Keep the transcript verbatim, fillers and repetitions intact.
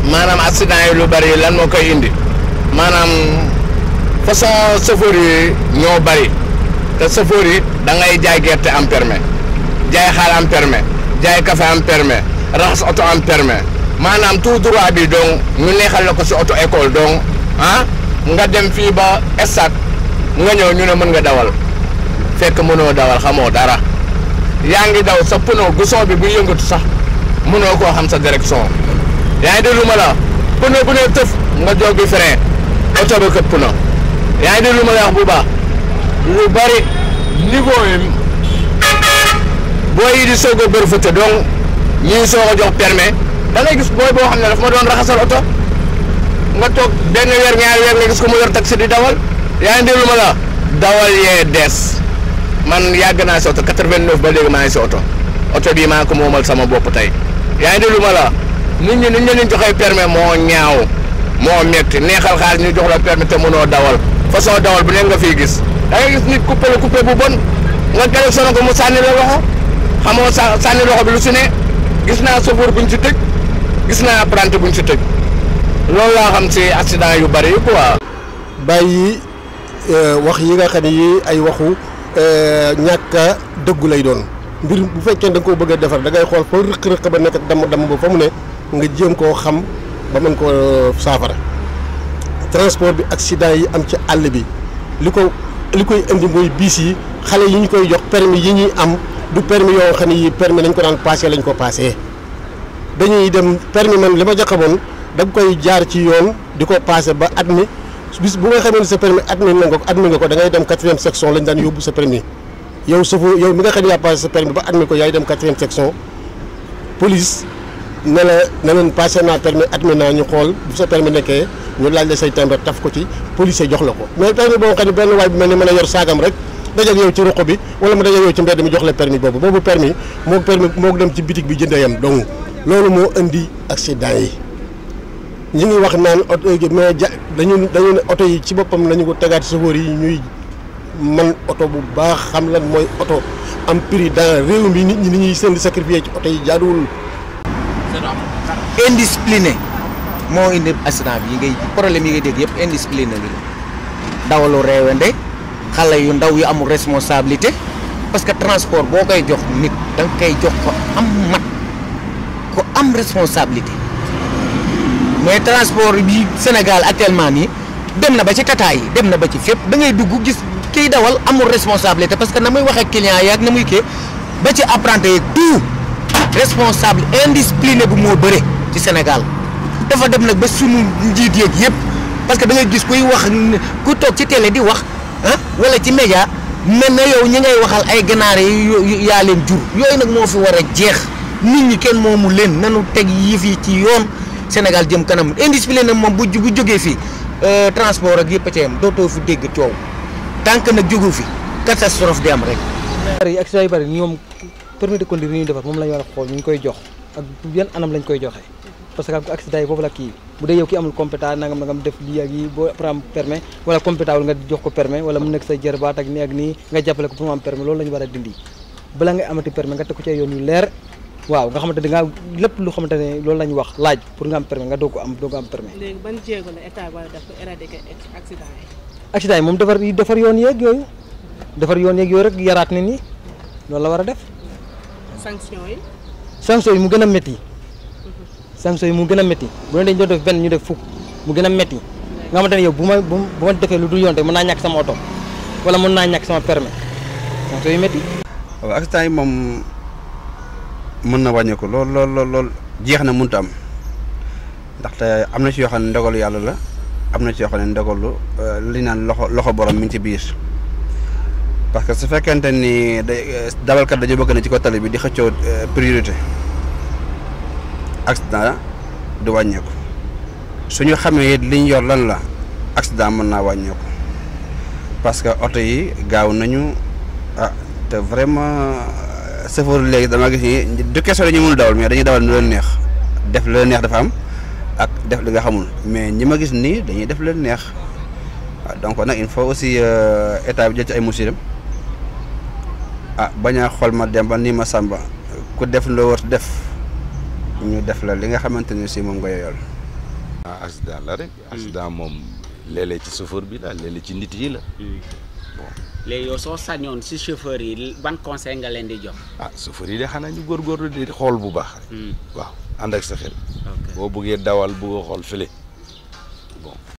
maanaam accident yi lu bari lan moo koy indi maanaam façon chauffeur yi ñoo bari te chauffeur yi da ngay jaay gerte am permis jaay xaal am permis jaay café am permis raxas oto am permis maanaam tout droit bi donc ñu neexal la ko si auto école donc ah nga dem fii ba stade nga ñëw ñu ne mën nga dawal fekk mënoo dawal xamoo dara yaa ngi daw sa pneu guson bi bu yëngatu sax mënoo koo xam sa direction yaa ngi déglu ma la pneu bu ne tëf nga jóg bi frein oto ba këpp pneu yaa ngi déglu ma la wax bu baax lu bari niveau yi booy yi di soog a bërfëte donc ñii soog a jox permis da ngay gis booy boo xam ne daf ma doon raxasal oto nga toog benn weer ñaari weer nga gis ko mu yor taxi di dawal yaa ngi déglu ma la dawal yee des man yàgg naa si oto quatre-vingt-neuf ba léegi maa ngi si oto oto bii maa ko moomal sama bopp tey yaa ngi déglu ma la nit ñi nit ñi leen joxee permis moo ñaaw moo metti neexal xaalis ñu jox la permis te mënoo dawal façon dawal bu nekk nga fiy gis da ngay gis nit coupé la coupé bu bon nga gërëm sono ko mu sànni la loxo xamoo sa sànni loxo bi lu si ne gis naa chauffeur buñ si tëj gis naa apprenti buñ si tëj loolu laa xam si accident yu bari yi quoi. bàyyi wax yi nga xam ne yi ay waxu ñàkk a dëggu lay doon mbir bu fekkee da nga koo bëgg a defar da ngay xool fa rëq-rëq ba nekk damm damm ba fa mu ne nga jéem koo xam ba mën koo saafara transport bi accident yi am ci àll bi li ko li koy indi mooy biis yi xale yi ñu koy jox permis yi ñuy am du permis yoo xam ne yi permis lañ ko daan passé lañ ko passé dañuy dem permis man li ma jaxamoon da nga koy jaar ci yoon di ko passé ba at mi bis bu nga xamee ne sa permis admis nga ko admis nga ko da ngay dem quatrième section lañ daan yóbbu sa permis yow safo yow mi nga xam ne yaa passé sa permis ba admis ko yaay dem quatrième section police ne la ne leen passé naa permis admis naa ñu xool bu sa permis nekkee ñu laaj la say timbre taf ko ci policier jox la ko mais permis boo xam ne benn waay bi mel ni mën a yor saagam rek dajal yow ci ruq bi wala mu dajal yow ci mbedd mi jox la permis boobu boobu permis moo permis moo dem ci bitig bi jëndee yam donc loolu moo indi accident yi ñu ngi wax naan oto mais ja dañu dañu ne oto yi ci boppam lañu ko tegaat chauffeur yi ñuy man oto bu baax xam lan mooy oto am prix dans réew mi nit ñi ni ñuy seen sacrifier ci oto yi jaaduwul. indiscipliné moo indi accident bi yi ngay problème yi ngay dégg yëpp indiscipliné bi dawalu réewande xale yu ndaw yu amul responsabilité parce que transport boo koy jox nit da nga koy jox ko am mat ko am responsabilité. mais transport bi Sénégal actuellement nii dem na ba ci tata yi dem na ba ci fépp da ngay dugg gis kiy dawal amul responsabilité parce que na muy wax ak client yi ak na muy kii ba ci apprenti yeeg tout responsable indiscipliné bu moo bëre ci Sénégal dafa dem nag ba sunu njiit yeeg yëpp parce que da ngay gis kuy wax ku toog ci télé di wax ah wala ci média mel na yow ñi ngay waxal ay ganaar yi yaa leen jur yooyu nag moo fi war a jeex nit ñi kenn moomu leen nanu teg yëf yi ci yoon. Sénégal jëm kanam indiscipliné moom bu bu jógee fii transport ak yëpp a ca yam dootoo fi dégg coow tant que nag jógu fi catastrophe di am rek. yi accident yu bëri ñoom permis de conduire yi ñuy defar moom la ñu war a xool ñu ngi koy jox ak yan anam lañ koy joxe parce que accident yi boobu la kii bu dee yow ki amul compétent nangam nangam def lii ak yi boo pour am permis wala compétent wul nga jox ko permis wala mu nekk sa jërbaat ak nii ak nii nga jàppale ko pour mu am permis loolu la ñu war a dindi bala ngay amati permis nga teg ko ci yoon yu leer. waaw nga xamante ne da ngaa lépp lu xamante ne loolu la ñu wax laaj pour nga am permis nga doog ko am doog ko am permis. léegi ban jéego la état war a def pour éradiquer accident yi. accident yi moom defar defar yoon yeeg yooyu defar yoon yeeg yooyu rek yaraat nit ñi loolu la war a def. sanction yi. sanction yi mu gën a métti. sanction yi mu gën a métti bu ne dañ doon def benn ñu def fukk mu gën a métti nga xamante ne yow bu ma bu ma defee lu dul yoon rek mën naa ñàkk sama oto wala mën naa ñàkk sama permis sanction yi métti. waaw accident yi moom. mën na wàññeeku lool lool lool lool jeex na mënut a am ndaxte am na ci yoo xam ne ndogalu yàlla la am na ci yoo xam ne ndogalu li naan loxo loxo borom mi ngi ci biir parce que su fekkente ni day dawalkat dañoo bëgg na ci ko tali bi di xëccoo priorité accident du wàññeeku suñu xamee it li ñu yor lan la accident mën naa wàññeeku parce que oto yi gaaw nañu ah te vraiment. chauffeur léegi dama gis ni du question dañu mënul dawal mais dañuy dawal lu leen neex def lu leen neex dafa am ak def li nga xamul mais ñi ma gis nii dañuy def lu leen neex waaw donc nag il faut aussi état bi jël ci ay mesures ah bañ a xool ma dem ba nii ma sàmba ku def loo war def ñu def la li nga xamante ni si moom nga yoyal ah accident la rek. accident moom léeg-léeg ci chauffeur bi la léeg-léeg ci nit yi la. bon léegi yow soo sañoon si chauffeur yi ban conseil nga leen di jox. ah chauffeur yi de xanaa ñu góorgóorlu di xool bu baax. waaw ànd ak sa xel. boo bëggee dawal bëgg a xool fële.